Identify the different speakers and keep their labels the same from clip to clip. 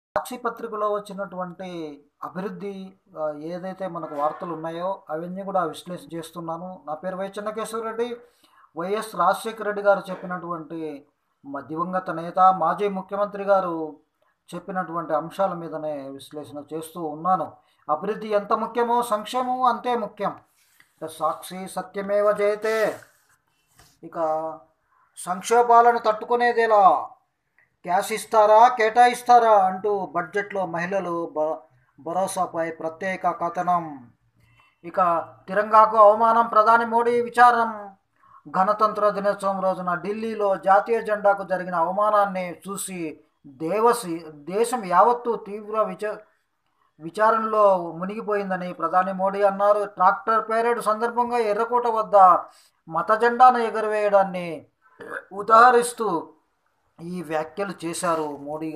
Speaker 1: సాక్షి పత్రికలో వచ్చినటువంటి అభివృద్ధి ఏదైతే మనకు వార్తలు ఉన్నాయో అవన్నీ కూడా విశ్లేషణ చేస్తున్నాను. నా పేరు వై చెన్నకేశవరెడ్డి. వైఎస్ రాజశేఖర రెడ్డి గారు చెప్పినటువంటి దివంగత నేత మాజీ ముఖ్యమంత్రి గారు చెప్పినటువంటి అంశాల మీదనే విశ్లేషణ చేస్తూ ఉన్నాను. అభివృద్ధి ఎంత ముఖ్యమో సంక్షేమం అంతే ముఖ్యం. సాక్షి సత్యమేవ జయతే. ఇక సంక్షోభాలను తట్టుకునేదేలా, క్యాష్ ఇస్తారా కేటాయిస్తారా అంటూ బడ్జెట్లో మహిళలు భరోసాపై ప్రత్యేక కథనం. ఇక తిరంగాకు అవమానం, ప్రధాని మోడీ విచారం. గణతంత్ర దినోత్సవం రోజున ఢిల్లీలో జాతీయ జెండాకు జరిగిన అవమానాన్ని చూసి దేశం యావత్తు తీవ్ర విచారణలో మునిగిపోయిందని ప్రధాని మోడీ అన్నారు. ట్రాక్టర్ పేరేడ్ సందర్భంగా ఎర్రకోట వద్ద మత జెండాను ఎగురవేయడాన్ని ఉదాహరిస్తూ ఈ వ్యాఖ్యలు చేశారు మోడీ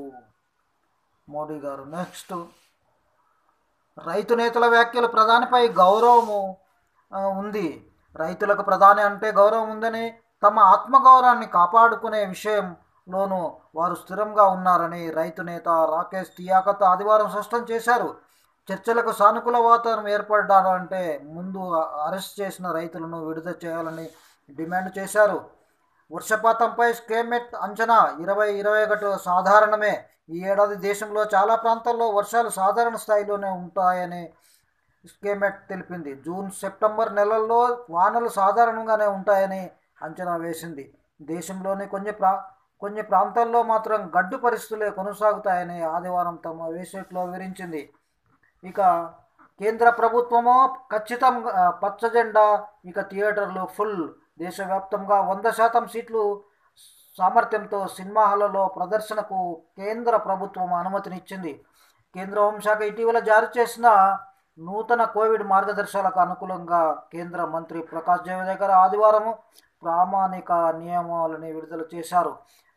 Speaker 1: గారు. నెక్స్ట్, రైతు నేతల వ్యాఖ్యలు. ప్రధానిపై గౌరవము ఉంది. రైతులకు ప్రధాని అంటే గౌరవం ఉందని, తమ ఆత్మగౌరవాన్ని కాపాడుకునే విషయంలోనూ వారు స్థిరంగా ఉన్నారని రైతు నేత రాకేష్ తియాకత్ ఆదివారం స్పష్టం చేశారు. చర్చలకు సానుకూల వాతావరణం ఏర్పడాలంటే ముందు అరెస్ట్ చేసిన రైతులను విడుదల చేయాలని డిమాండ్ చేశారు. వర్షపాతంపై స్కేమెట్ అంచనా 2021 సాధారణమే. ఈ ఏడాది దేశంలో చాలా ప్రాంతాల్లో వర్షాలు సాధారణ స్థాయిలోనే ఉంటాయని స్కేమెట్ తెలిపింది. జూన్ సెప్టెంబర్ నెలల్లో వానలు సాధారణంగానే ఉంటాయని అంచనా వేసింది. దేశంలోని కొన్ని ప్రాంతాల్లో మాత్రం గడ్డు పరిస్థితులే కొనసాగుతాయని ఆదివారం తమ వెబ్సైట్లో వివరించింది. ఇక కేంద్ర ప్రభుత్వమో ఖచ్చితంగా పచ్చ జెండా. ఇక థియేటర్లు ఫుల్. దేశవ్యాప్తంగా 100% సీట్లు సామర్థ్యంతో సినిమా హాళ్లలో ప్రదర్శనకు కేంద్ర ప్రభుత్వం అనుమతినిచ్చింది. కేంద్ర హోంశాఖ ఇటీవల జారీ చేసిన నూతన కోవిడ్ మార్గదర్శకాలకు అనుకూలంగా కేంద్ర మంత్రి ప్రకాష్ జవదేకర్ ఆదివారం ప్రామాణిక నియమావళిని విడుదల చేశారు.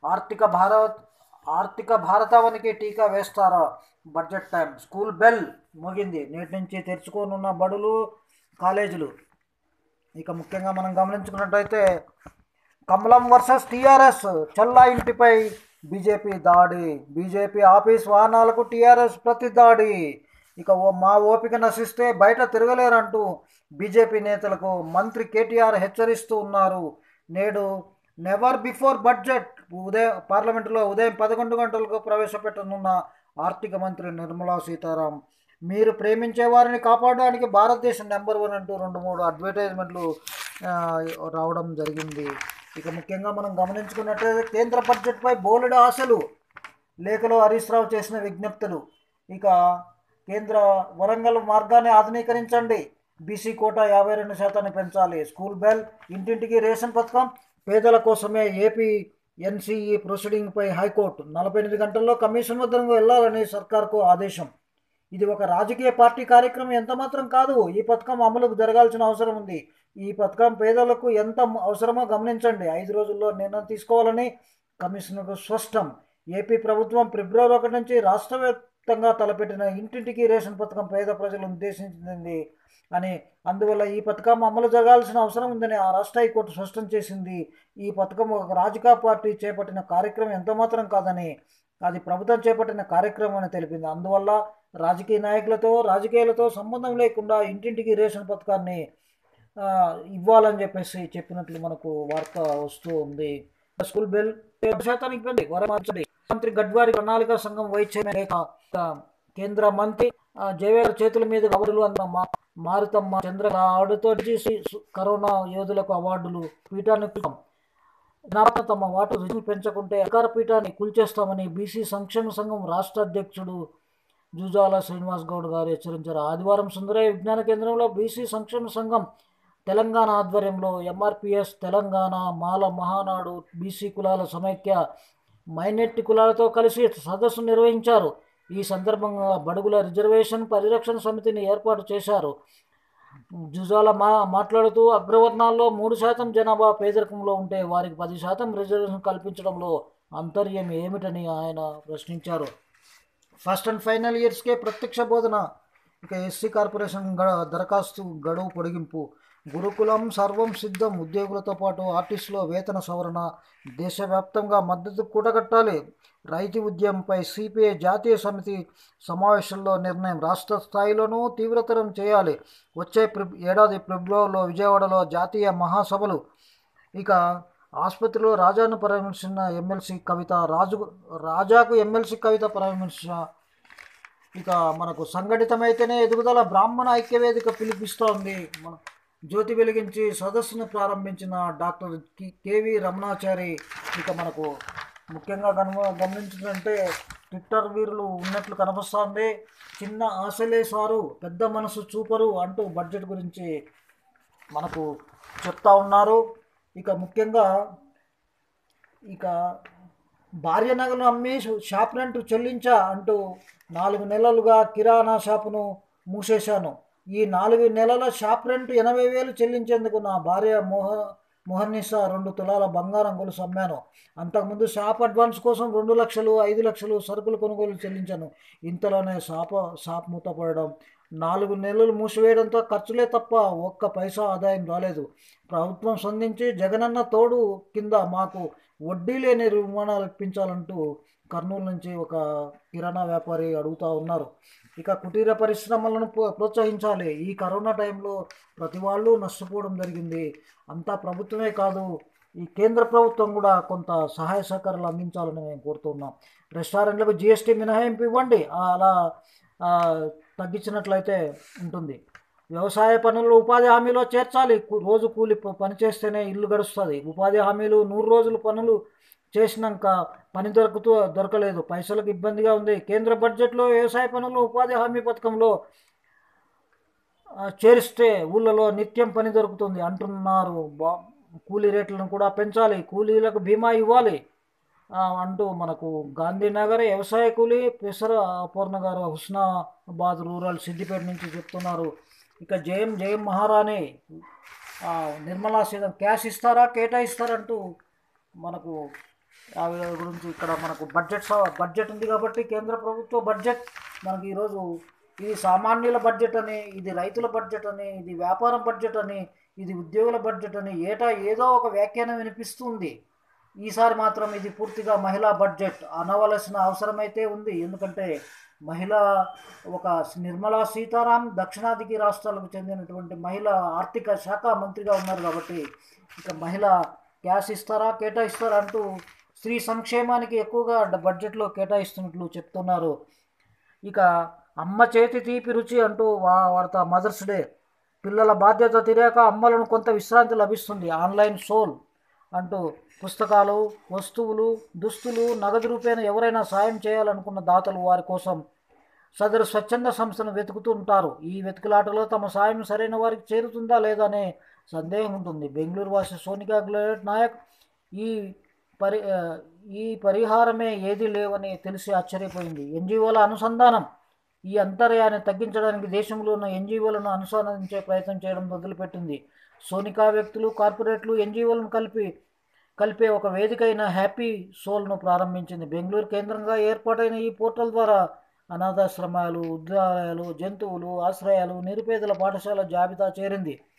Speaker 1: ఆర్థిక భారతావనికి టీకా వేస్తారా? Budget time. స్కూల్ బెల్ మోగింది. నేటి నుంచి తెరుచుకోనున్న బడులు, కాలేజీలు. ఇక ముఖ్యంగా మనం గమనించుకున్నట్టయితే కమలం వర్సెస్ టీఆర్ఎస్. చల్లా ఇంటిపై బీజేపీ దాడి. బీజేపీ ఆఫీస్ వాహనాలకు టీఆర్ఎస్ ప్రతి దాడి. ఇక మా ఓపిక నశిస్తే బయట తిరగలేరంటూ బీజేపీ నేతలకు మంత్రి కేటీఆర్ హెచ్చరిస్తూ ఉన్నారు. నేడు నెవర్ బిఫోర్ బడ్జెట్. పార్లమెంటులో ఉదయం 11 గంటలకు ప్రవేశపెట్టనున్న ఆర్థిక మంత్రి నిర్మలా సీతారామన్ మీరు ప్రేమించే వారిని కాపాడడానికి భారతదేశం నెంబర్ 1 అంటూ 2-3 అడ్వర్టైజ్మెంట్లు రావడం జరిగింది. ఇక ముఖ్యంగా మనం గమనించుకున్నట్లయితే కేంద్ర బడ్జెట్పై బోలెడు ఆశలు. లేఖలో హరీష్ రావు చేసిన విజ్ఞప్తులు. ఇక కేంద్ర వరంగల్ మార్గాన్ని ఆధునీకరించండి. బీసీ కోటా 52% పెంచాలి. School bell. ఇంటింటికి రేషన్ పథకం. పేదల కోసమే ఏపీ ఎన్సీఈ ప్రొసీడింగ్పై హైకోర్టు 48 గంటల్లో కమిషన్ వద్దకు వెళ్లాలని సర్కార్కు ఆదేశం. ఇది ఒక రాజకీయ పార్టీ కార్యక్రమం ఎంతమాత్రం కాదు. ఈ పథకం అమలుకు జరగాల్సిన అవసరం ఉంది. ఈ పథకం పేదలకు ఎంత అవసరమో గమనించండి. 5 రోజుల్లో నిర్ణయం తీసుకోవాలని కమిషనర్కు స్పష్టం. ఏపీ ప్రభుత్వం ఫిబ్రవరి 1 నుంచి రాష్ట్ర వ్యాప్తంగా తలపెట్టిన ఇంటింటికి రేషన్ పథకం పేద ప్రజలను ఉద్దేశించింది అని, అందువల్ల ఈ పథకం అమలు జరగాల్సిన అవసరం ఉందని ఆ రాష్ట్ర హైకోర్టు స్పష్టం చేసింది. ఈ పథకం ఒక రాజకీయ పార్టీ చేపట్టిన కార్యక్రమం ఎంతమాత్రం కాదని, అది ప్రభుత్వం చేపట్టిన కార్యక్రమం అని తెలిపింది. అందువల్ల రాజకీయాలతో సంబంధం లేకుండా ఇంటింటికి రేషన్ పథకాన్ని ఇవ్వాలని చెప్పినట్లు మనకు వార్త వస్తూ ఉంది. స్కూల్ బెల్ 50% పెంచి మంత్రి గడ్వారి ప్రణాళిక సంఘం వైస్ చైర్మన్ లేఖ. కేంద్ర మంత్రి జవేర్ చేతుల మీద అవార్డులు అన్న మారుతమ్మ చంద్ర ఆవిడతో కరోనా యోధులకు అవార్డులు. పీఠాన్ని తమ వాటు రుజువులు పెంచకుంటే అధికార పీఠాన్ని కూల్చేస్తామని బీసీ సంక్షేమ సంఘం రాష్ట్ర అధ్యక్షుడు జూజాల శ్రీనివాస్ గౌడ్ గారు హెచ్చరించారు. ఆదివారం సుందరయ్య విజ్ఞాన కేంద్రంలో బీసీ సంక్షేమ సంఘం తెలంగాణ ఆధ్వర్యంలో ఎంఆర్పిఎస్ తెలంగాణ మాల మహానాడు బీసీ కులాల సమైక్య మైనారిటీ కులాలతో కలిసి సదస్సు నిర్వహించారు. ఈ సందర్భంగా బడుగుల రిజర్వేషన్ పరిరక్షణ సమితిని ఏర్పాటు చేశారు. జుజాల మాట్లాడుతూ అగ్రవర్ణాల్లో 3% జనాభా పేదరికంలో ఉంటే వారికి 10% రిజర్వేషన్ కల్పించడంలో అంతర్యం ఏమిటని ఆయన ప్రశ్నించారు. ఫస్ట్ అండ్ ఫైనల్ ఇయర్స్కే ప్రత్యక్ష బోధన. ఇక ఎస్సీ కార్పొరేషన్ దరఖాస్తు గడువు పొడిగింపు. గురుకులం సర్వం సిద్ధం. ఉద్యోగులతో పాటు ఆర్టిస్టుల వేతన సవరణ, దేశవ్యాప్తంగా మద్దతు కూడగట్టాలి. రైతు ఉద్యమంపై సిపిఐ జాతీయ సమితి సమావేశంలో నిర్ణయం. రాష్ట్ర స్థాయిలోనూ తీవ్రతరం చేయాలి. వచ్చే ఏడాది ఫిబ్రవరిలో విజయవాడలో జాతీయ మహాసభలు. ఇక ఆసుపత్రిలో రాజాను పరామర్శించిన ఎమ్మెల్సీ కవిత. రాజాకు ఎమ్మెల్సీ కవిత పరామర్శ. ఇక మనకు సంఘటితమైతేనే ఎదుగుదల. బ్రాహ్మణ ఐక్యవేదిక పిలుపిస్తోంది. మన జ్యోతి వెలిగించి సదస్సును ప్రారంభించిన డాక్టర్ కేవి రమణాచారి. ఇక మనకు ముఖ్యంగా గమనించినట్టే ట్విట్టర్ వీరులు ఉన్నట్లు కనిపిస్తోంది. చిన్న ఆశలే సారు, పెద్ద మనసు చూపరు అంటూ బడ్జెట్ గురించి మనకు చెప్తా ఉన్నారు. ఇక ముఖ్యంగా భార్య నగలు అమ్మి షాప్ రెంట్ చెల్లించా అంటూ 4 నెలలుగా కిరాణా షాపును మూసేశాను. ఈ 4 నెలల షాప్ రెంట్ 80,000 చెల్లించేందుకు నా భార్య మొహన్నిసా 2 తులాల బంగారం గొలుసు అమ్మాను. అంతకుముందు షాప్ అడ్వాన్స్ కోసం 2 లక్షలు 5 లక్షలు సరుకులు కొనుగోలు చెల్లించాను. ఇంతలోనే షాప్ మూతపడడం, 4 నెలలు మూసివేయడంతో ఖర్చులే తప్ప ఒక్క పైసా ఆదాయం రాలేదు. ప్రభుత్వం స్పందించి జగనన్న తోడు కింద మాకు వడ్డీ లేని రుణాలు ఇప్పించాలంటూ కర్నూలు నుంచి ఒక కిరాణా వ్యాపారి అడుగుతూ ఉన్నారు. ఇక కుటీర పరిశ్రమలను ప్రోత్సహించాలి. ఈ కరోనా టైంలో ప్రతి వాళ్ళు నష్టపోవడం జరిగింది. అంతా ప్రభుత్వమే కాదు, ఈ కేంద్ర ప్రభుత్వం కూడా కొంత సహాయ సహకారాలు అందించాలని మేము కోరుతున్నాం. రెస్టారెంట్లకు జిఎస్టీ మినహాయింపు ఇవ్వండి, అలా తగ్గించినట్లయితే ఉంటుంది. వ్యవసాయ పనులు ఉపాధి హామీలో చేర్చాలి. రోజు కూలి పని చేస్తేనే ఇల్లు గడుస్తుంది. ఉపాధి హామీలు 100 రోజులు పనులు చేసినాక పని దొరకలేదు, పైసలకు ఇబ్బందిగా ఉంది. కేంద్ర బడ్జెట్లో వ్యవసాయ పనులు ఉపాధి హామీ పథకంలో చేరిస్తే ఊళ్ళలో నిత్యం పని దొరుకుతుంది అంటున్నారు. కూలీ రేట్లను కూడా పెంచాలి, కూలీలకు బీమా ఇవ్వాలి అంటూ మనకు గాంధీనగర్ వ్యవసాయ కూలీ పెసర అపూర్ణ గారు హుస్నాబాద్ రూరల్ సిద్దిపేట నుంచి చెప్తున్నారు. ఇక జయం జయం మహారాణి నిర్మలా సీతారామన్ క్యాష్ ఇస్తారా కేటాయిస్తారంటూ మనకు ఆవిడ గురించి ఇక్కడ మనకు బడ్జెట్ ఉంది కాబట్టి కేంద్ర ప్రభుత్వ బడ్జెట్ మనకు ఈరోజు ఇది సామాన్యుల బడ్జెట్ అని, ఇది రైతుల బడ్జెట్ అని, ఇది వ్యాపారం బడ్జెట్ అని, ఇది ఉద్యోగుల బడ్జెట్ అని ఏటా ఏదో ఒక వ్యాఖ్యానం వినిపిస్తుంది. ఈసారి మాత్రం ఇది పూర్తిగా మహిళా బడ్జెట్ అనవలసిన అవసరమైతే ఉంది. ఎందుకంటే ఒక నిర్మలా సీతారామన్ దక్షిణాదికి రాష్ట్రాలకు చెందినటువంటి మహిళా ఆర్థిక శాఖ మంత్రిగా ఉన్నారు కాబట్టి ఇక మహిళ క్యాష్ ఇస్తారా కేటాయిస్తారా అంటూ స్త్రీ సంక్షేమానికి ఎక్కువగా బడ్జెట్లో కేటాయిస్తున్నట్లు చెప్తున్నారు. ఇక అమ్మ చేతి తీపి రుచి అంటూ వాడతా మదర్స్ డే. పిల్లల బాధ్యత తీరాక అమ్మలను కొంత విశ్రాంతి లభిస్తుంది. ఆన్లైన్ సోల్ అంటూ పుస్తకాలు, వస్తువులు, దుస్తులు, నగదు రూపేణ ఎవరైనా సాయం చేయాలనుకున్న దాతలు వారి కోసం సదరు స్వచ్ఛంద సంస్థను వెతుకుతూ ఉంటారు. ఈ వెతుకులాటలో తమ సాయం సరైన వారికి చేరుతుందా లేదా అనే సందేహం ఉంటుంది. బెంగళూరు వాసి సోనికా గ్లోరెట్ నాయక్ ఈ పరిహారమే ఏదీ లేవని తెలిసి ఆశ్చర్యపోయింది. ఎన్జిఓల అనుసంధానం. ఈ అంతర్యాన్ని తగ్గించడానికి దేశంలో ఉన్న ఎన్జిఓలను అనుసంధానించే ప్రయత్నం చేయడం మొదలుపెట్టింది. సోనికా వ్యక్తులు, కార్పొరేట్లు, ఎన్జిఓలను కలిపే ఒక వేదిక అయిన హ్యాపీ సోల్ను ప్రారంభించింది. బెంగళూరు కేంద్రంగా ఏర్పాటైన ఈ పోర్టల్ ద్వారా అనాథాశ్రమాలు, వృద్ధాలయాలు, జంతువులు ఆశ్రయాలు, నిరుపేదల పాఠశాల జాబితా చేరింది.